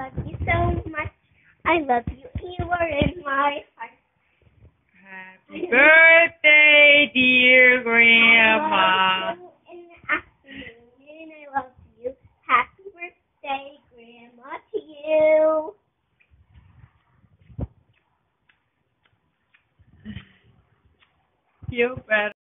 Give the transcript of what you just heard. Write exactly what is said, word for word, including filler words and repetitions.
love you so much. I love you. You are in my heart. Happy birthday, dear Grandma. I love you in the afternoon. I love you. Happy birthday, Grandma, to you. Feel better.